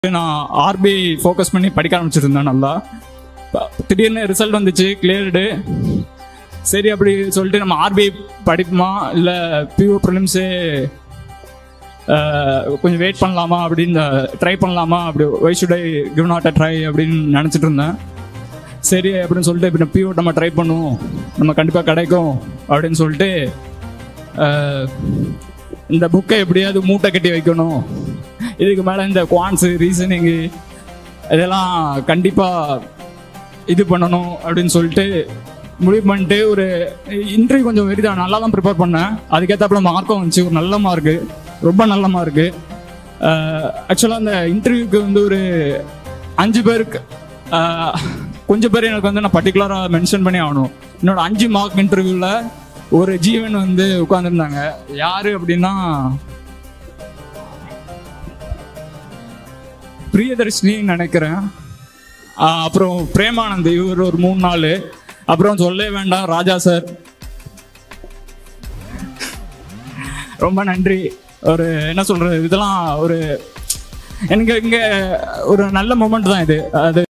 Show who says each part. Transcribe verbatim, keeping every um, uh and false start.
Speaker 1: நான் RB focus பண்ணி படிக்க ஆரம்பிச்சிருந்தேன். நல்லா திடீர்னு ரிசல்ட் வந்துச்சு, கிளியர்டு. சரி அப்படி சொல்லிட்டு நம்ம ஆர்பி படிப்போமா இல்லை பியூ ப்ரிலிம்ஸே கொஞ்சம் வெயிட் பண்ணலாமா அப்படின்னு ட்ரை பண்ணலாமா, அப்படி why should I give not a try அப்படின்னு நினச்சிட்டு இருந்தேன். சரி அப்படின்னு சொல்லிட்டு இப்போ பியூ நம்ம ட்ரை பண்ணுவோம், நம்ம கண்டிப்பாக கிடைக்கும் அப்படின்னு சொல்லிட்டு இந்த புக்கை எப்படியாவது மூட்டை கட்டி வைக்கணும், இதுக்கு மேலே இந்த குவான்ஸு ரீசனிங்கு இதெல்லாம் கண்டிப்பாக இது பண்ணணும் அப்படின்னு சொல்லிட்டு முடிவு பண்ணிட்டு ஒரு இன்டர்வியூ கொஞ்சம் வெறிதான் நல்லா தான் ப்ரிப்பேர் பண்ணேன். அதுக்கேற்றப்பல மார்க்கும் வந்துச்சு, ஒரு நல்ல மார்க்கு, ரொம்ப நல்ல மார்க்கு. ஆக்சுவலாக அந்த இன்டர்வியூக்கு வந்து ஒரு அஞ்சு பேருக்கு கொஞ்சம் பேர் எனக்கு வந்து நான் பர்டிகுலராக மென்ஷன் பண்ணி ஆகணும். என்னோட அஞ்சு மார்க் இன்டர்வியூவில் ஒரு ஜீவன் வந்து உட்காந்துருந்தாங்க. யார் அப்படின்னா பிரியதர்ஷினின்னு நினைக்கிறேன். அப்புறம் பிரேமானந்த், இவர் ஒரு மூணு நாள். அப்புறம் சொல்ல வேண்டாம் ராஜா சார், ரொம்ப நன்றி. ஒரு என்ன சொல்றது, இதெல்லாம் ஒரு எனக்கு இங்கே ஒரு நல்ல மூமெண்ட் தான் இது. அது